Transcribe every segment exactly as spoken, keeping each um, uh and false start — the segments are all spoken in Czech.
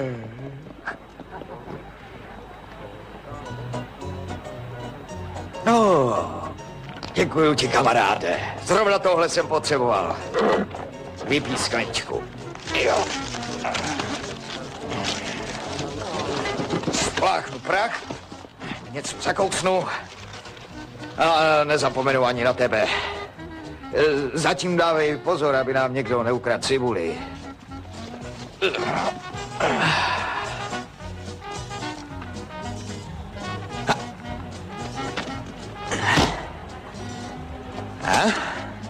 No, děkuju ti, kamaráde. Zrovna tohle jsem potřeboval. Vypij skleničku. Jo. Spláchnu prach, něco zakousnu a nezapomenu ani na tebe. Zatím dávej pozor, aby nám někdo neukradl cibuli. Ha?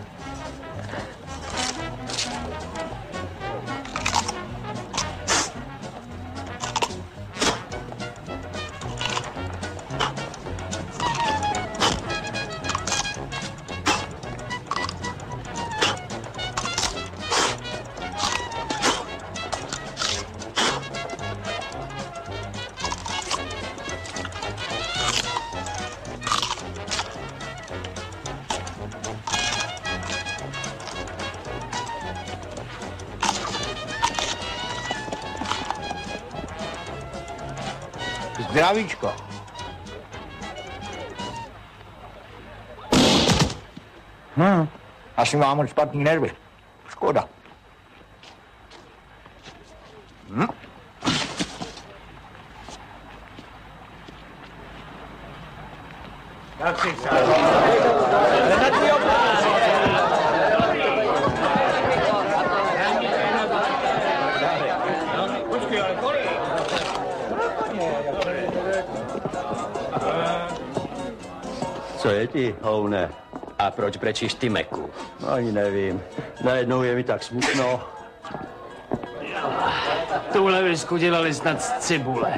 Zdravíčko. Hm, asi mám moc špatný nervy. Škoda. Hm. Tak si Co je ti, houne? A proč brečíš ty, Meku? Ani nevím. Najednou je mi tak smutno. Tuhle visku dělali snad z cibule.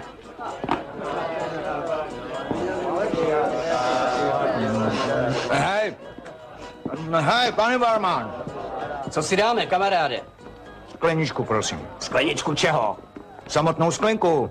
Hej, hej, pane barman. Co si dáme, kamaráde? Skleničku, prosím. Skleničku čeho? Samotnou sklenku.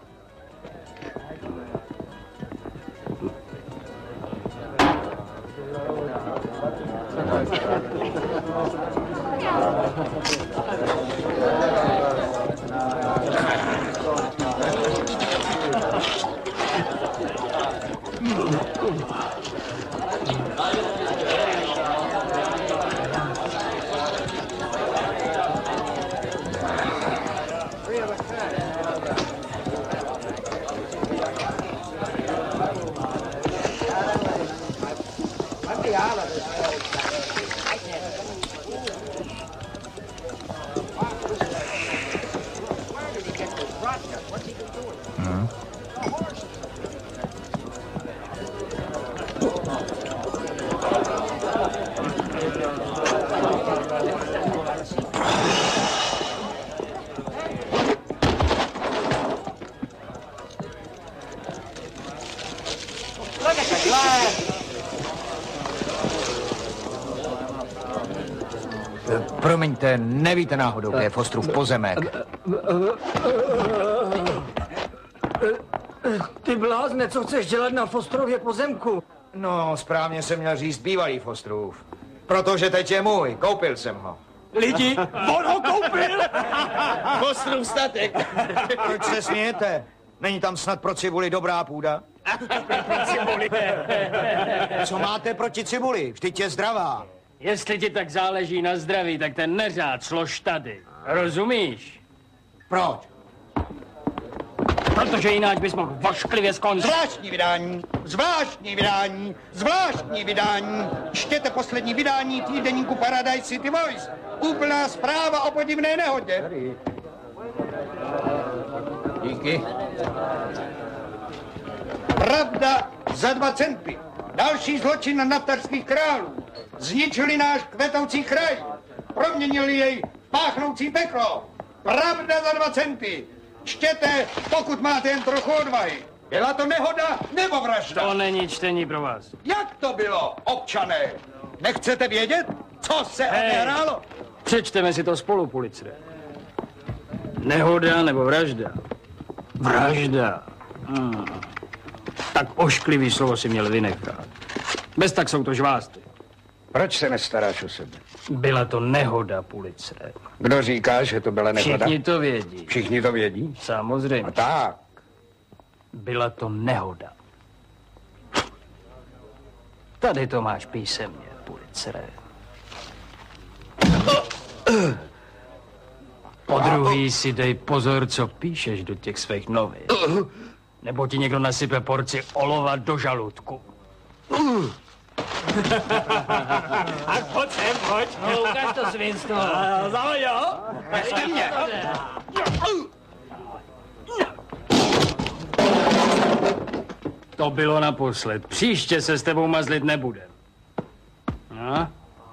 Promiňte, nevíte náhodou, kde je Fostrův pozemek? Ty blázne, co chceš dělat na Fostrově pozemku? No, správně jsem měl říct bývalý Fostrův. Protože teď je můj, koupil jsem ho. Lidi, on ho koupil! Fostrův statek. Proč se smějete? Není tam snad pro cibuli dobrá půda? Co máte proti cibuli? Vždyť je zdravá. Jestli ti tak záleží na zdraví, tak ten neřád slož tady. Rozumíš? Proč? Protože jináč bys mohl vošklivě skončit. Zvláštní vydání, zvláštní vydání, zvláštní vydání. Čtěte poslední vydání týdeníku Paradise City Voice. Úplná zpráva o podivné nehodě. Díky. Pravda za dva centy. Další zločin naftarských králů. Zničili náš kvetoucí kraj. Proměnili jej v páchnoucí peklo. Pravda za dva centy. Čtěte, pokud máte jen trochu odvahy. Byla to nehoda nebo vražda? To není čtení pro vás. Jak to bylo, občané? Nechcete vědět, co se odehrálo? Přečteme si to spolu, policie. Nehoda nebo vražda? Vražda. Hmm. Tak ošklivý slovo si měl vynechat. Bez tak jsou to žvásty. Proč se nestaráš o sebe? Byla to nehoda, Pulice. Kdo říká, že to byla nehoda? Všichni to vědí. Všichni to vědí? Samozřejmě. A tak. Byla to nehoda. Tady to máš písemně, Pulice. Po druhý si dej pozor, co píšeš do těch svých novin. Nebo ti někdo nasype porci olova do žaludku. A pojď sem, pojď. No, ukaž to svinstvo. Zahoď, jo? Nechte mě. To bylo naposled. Příště se s tebou mazlit nebudem. No?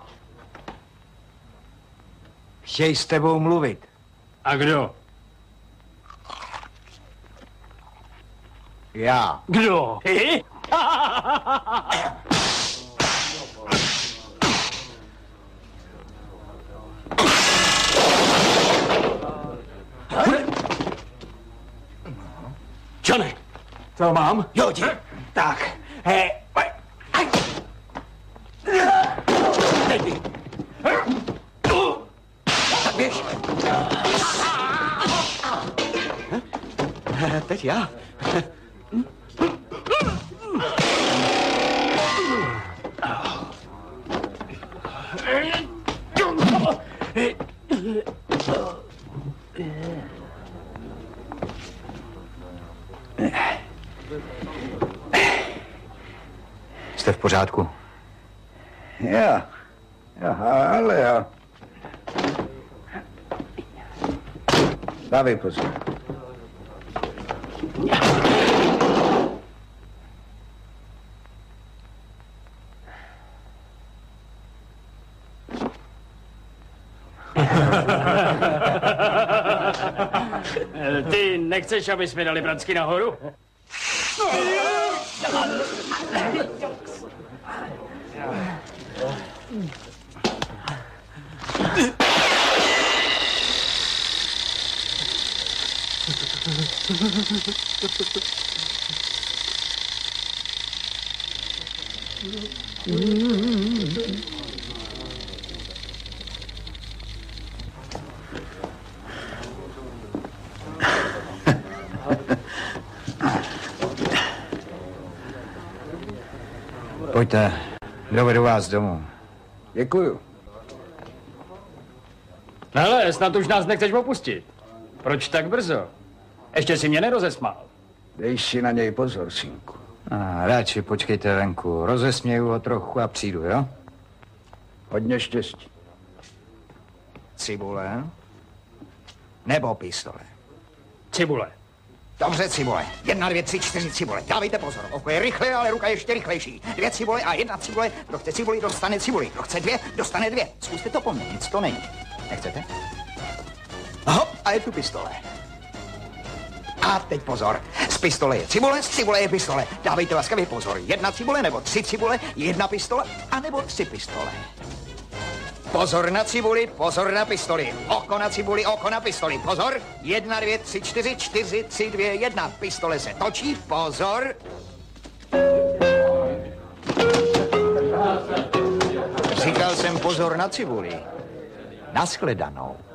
Chtěj s tebou mluvit. A kdo? Já. Kdo? Ty? Johne, Co mám? jo, ti. Tak, hej, pojď. Aj. Teď ty. Tak běž. Teď já. Jste v pořádku? Já. Aha, ale já. Dávej pozor. Ty nechceš, aby jsme dali pracky nahoru? Pojďte, dovedu vás domů. Děkuju. Hele, snad už nás nechceš opustit. Proč tak brzo? Ještě si mě nerozesmál. Dej si na něj pozor, synku. A radši počkejte venku, rozesměju ho trochu a přijdu, jo? Hodně štěstí. Cibule? Nebo pistole? Cibule. Dobře, cibule. Jedna, dvě, tři, čtyři cibule. Dávejte pozor. Oko je rychlé, ale ruka ještě rychlejší. Dvě cibule a jedna cibule. Kdo chce cibuli, dostane cibuli. Kdo chce dvě, dostane dvě. Zkuste to po mně, nic to není. Nechcete? Hop, a je tu pistole. A teď pozor. Z pistole je cibule, z cibule je pistole. Dávejte laskavě pozor. Jedna cibule, nebo tři cibule, jedna pistole, anebo tři pistole. Pozor na cibuli, pozor na pistoli. Oko na cibuli, oko na pistoli. Pozor. Jedna, dvě, tři, čtyři, čtyři, tři, dvě, jedna. Pistole se točí. Pozor. Říkal jsem pozor na cibuli. Naschledanou.